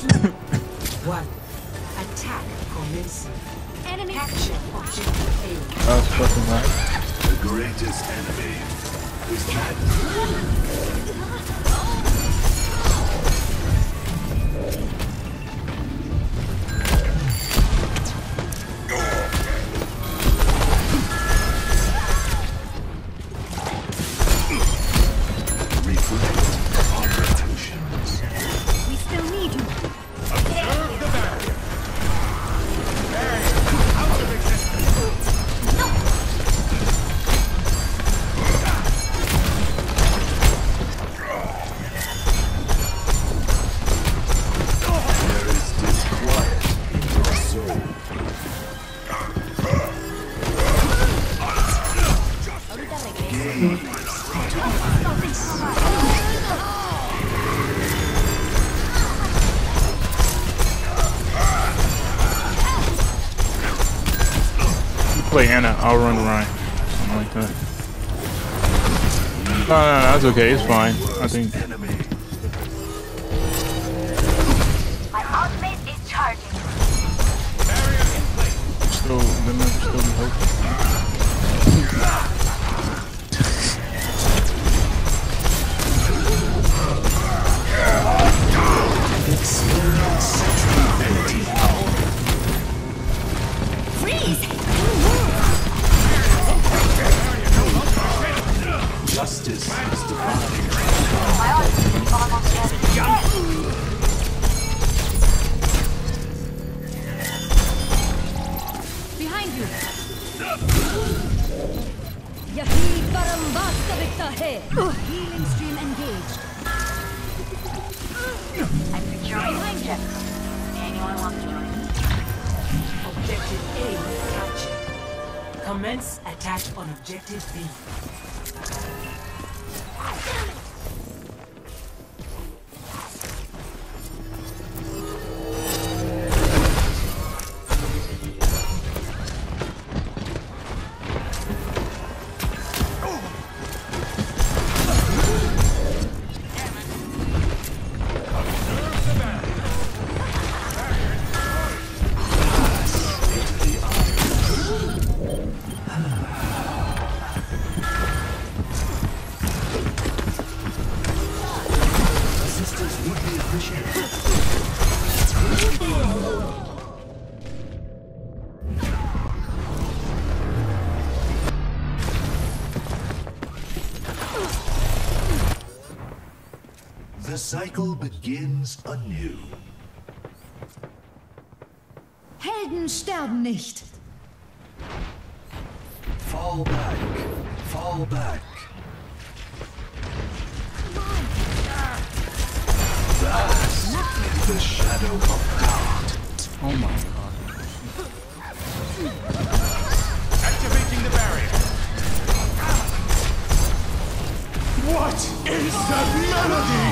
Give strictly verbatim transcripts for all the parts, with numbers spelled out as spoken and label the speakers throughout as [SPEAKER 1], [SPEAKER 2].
[SPEAKER 1] One. Attack commencing. Enemy capture objective A.
[SPEAKER 2] That's fucking right.
[SPEAKER 3] The greatest enemy is that.
[SPEAKER 2] Play Anna, I'll run Ryan. Something like that. No, no, no, that's okay, it's fine. I think.
[SPEAKER 4] My ultimate is charging.
[SPEAKER 2] Still, there might still be hope.
[SPEAKER 3] Justice is divine.
[SPEAKER 4] My ultimate is almost ready.
[SPEAKER 5] Behind you. Yahi karam vastabikta hai. Healing stream engaged.
[SPEAKER 4] I'm securing objective. Anyone want to join?
[SPEAKER 1] Objective A captured. Commence attack on objective B.
[SPEAKER 3] The cycle begins anew.
[SPEAKER 5] Helden sterben nicht.
[SPEAKER 3] Fall back. Fall back. Vast is the shadow of God.
[SPEAKER 2] Oh my god.
[SPEAKER 3] Activating the barrier. What is that melody?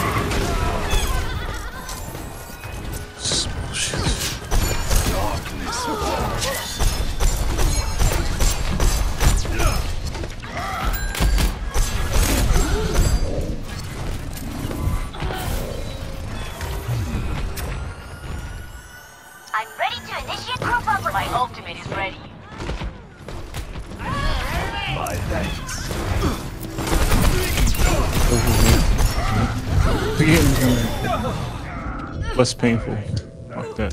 [SPEAKER 2] This is bullshit.
[SPEAKER 3] Darkness falls.
[SPEAKER 4] I'm ready to initiate group up. My ultimate is ready.
[SPEAKER 3] My thanks.
[SPEAKER 2] The game's gonna be less painful. Fuck that.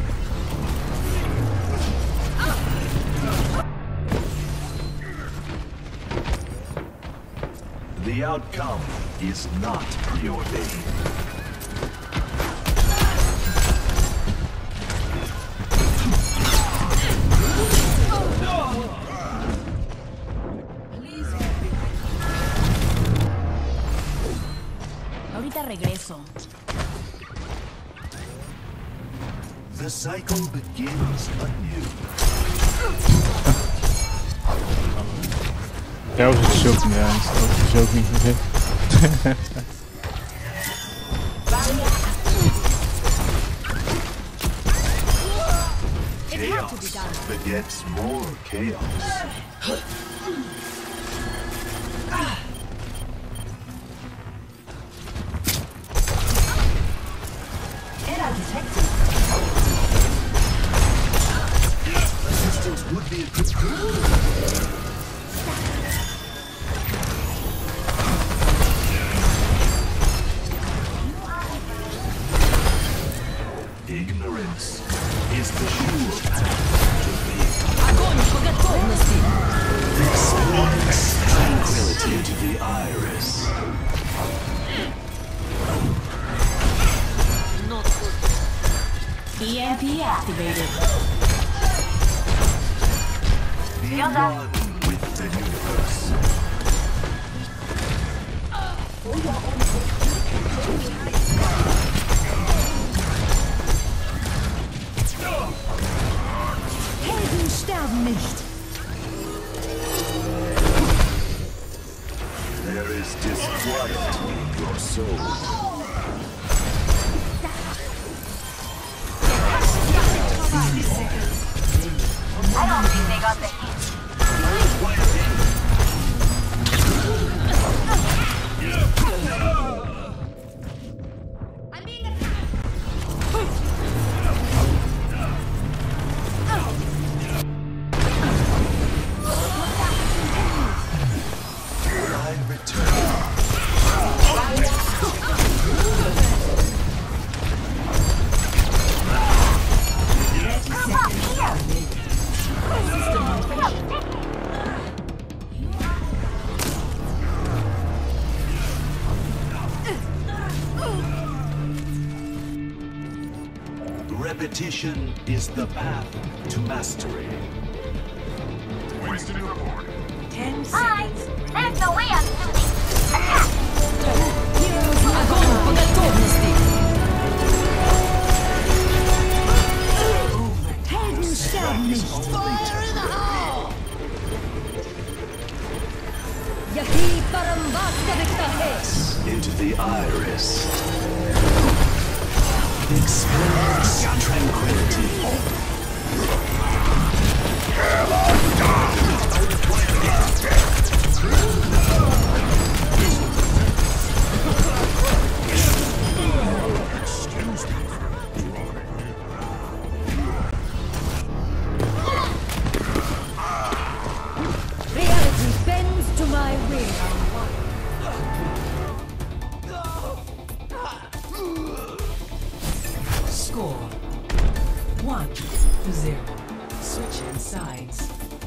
[SPEAKER 3] The outcome is not preordained.
[SPEAKER 5] Ahorita regreso.
[SPEAKER 3] The cycle begins anew.
[SPEAKER 2] That was just joking, guys. That was just joking. Okay.
[SPEAKER 3] Chaos begets more chaos.
[SPEAKER 1] detected.
[SPEAKER 3] Assistance would be a good Ignorance is the sure path to faith.
[SPEAKER 5] Огонь по готовности!
[SPEAKER 3] Experience tranquility to the iris.
[SPEAKER 5] Not good. E M P activated.
[SPEAKER 3] Be one with the universe.
[SPEAKER 5] Helden sterben nicht.
[SPEAKER 3] There is disquiet in your soul.
[SPEAKER 4] I don't think they got the hint.
[SPEAKER 5] I'm being attacked.
[SPEAKER 3] I return. Repetition is the path to mastery.
[SPEAKER 1] Ten
[SPEAKER 4] Hi!
[SPEAKER 1] seconds.
[SPEAKER 4] There's no way I'm losing. Attack!
[SPEAKER 5] Огонь по готовности. Helden sterben nicht. Fire in the hole. Yahi Parambasta Victahe.
[SPEAKER 3] Into the iris. Experience tranquility.
[SPEAKER 5] Reality bends to my will.
[SPEAKER 1] Score one to zero. Switching sides.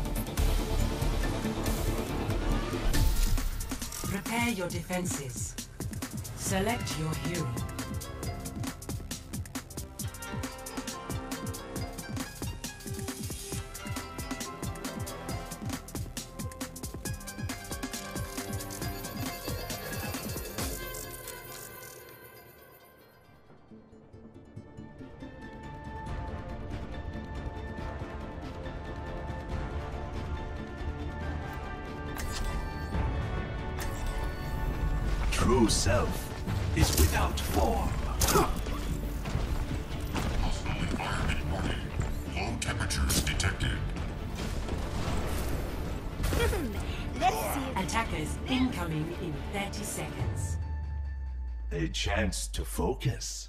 [SPEAKER 1] Prepare your defenses. Select your hero.
[SPEAKER 3] True self is without form.
[SPEAKER 6] Low temperatures detected.
[SPEAKER 4] Let's see if
[SPEAKER 1] Attackers incoming in thirty seconds.
[SPEAKER 3] A chance to focus.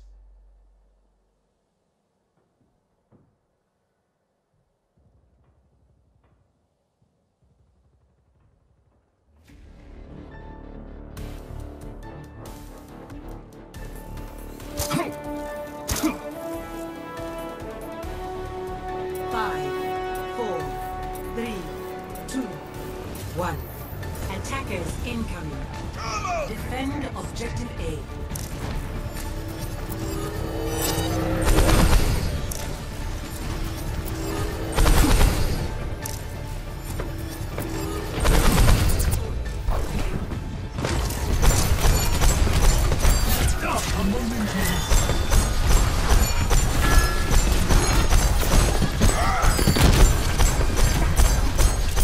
[SPEAKER 1] Five, four, three, two, one. Attackers incoming. Defend objective A.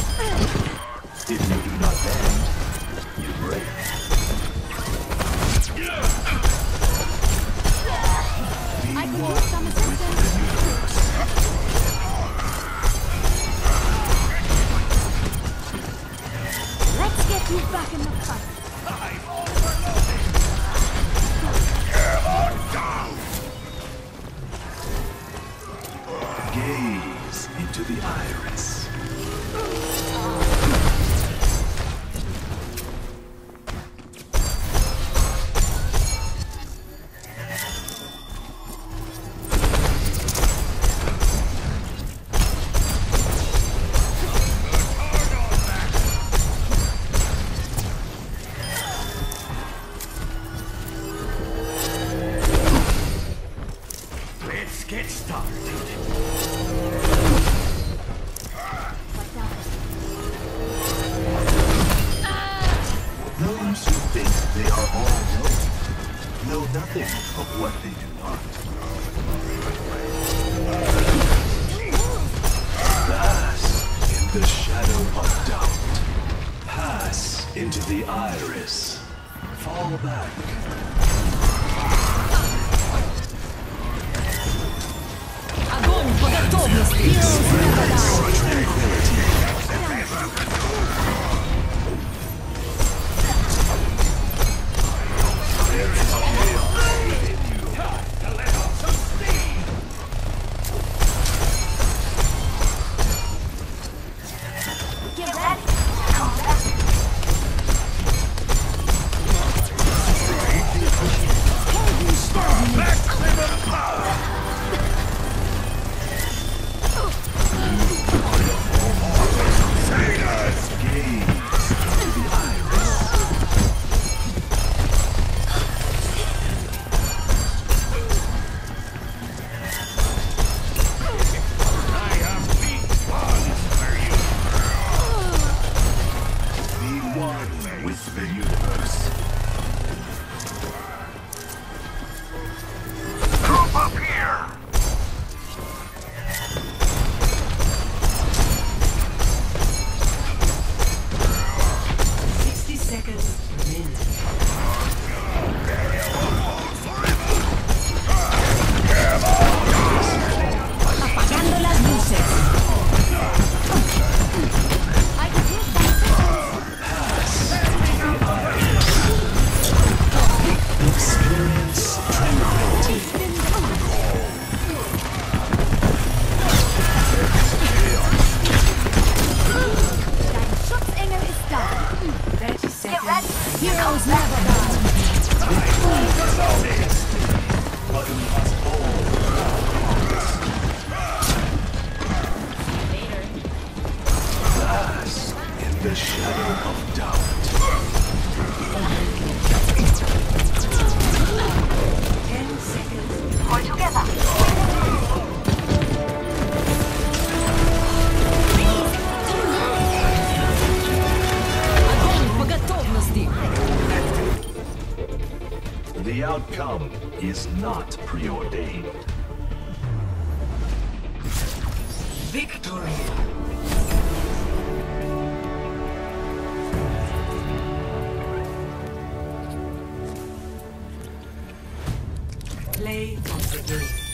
[SPEAKER 3] If you do not bend, you break. Gaze into the iris.
[SPEAKER 7] Let's get started.
[SPEAKER 3] Those who think they are all knowing know nothing of what they do not. Bask in the shadow of doubt. Pass into the iris. Fall back.
[SPEAKER 5] Огонь по готовности! Heroes never die!
[SPEAKER 4] Get ready to come back.
[SPEAKER 3] With the universe.
[SPEAKER 7] Group up here!
[SPEAKER 1] Sixty seconds remaining.
[SPEAKER 5] Apagando las luces.
[SPEAKER 3] Experience tranquility.
[SPEAKER 5] Dein Schutzengel ist da.
[SPEAKER 1] Thirty
[SPEAKER 4] Get
[SPEAKER 1] seconds.
[SPEAKER 4] ready to
[SPEAKER 5] Heroes
[SPEAKER 4] come
[SPEAKER 5] never
[SPEAKER 4] back.
[SPEAKER 5] die.
[SPEAKER 3] But we must all bask in the shadow of doubt.
[SPEAKER 1] Ten seconds.
[SPEAKER 4] We're together.
[SPEAKER 5] Огонь по готовности!
[SPEAKER 3] The outcome is not preordained.
[SPEAKER 1] Victory. Play of the game.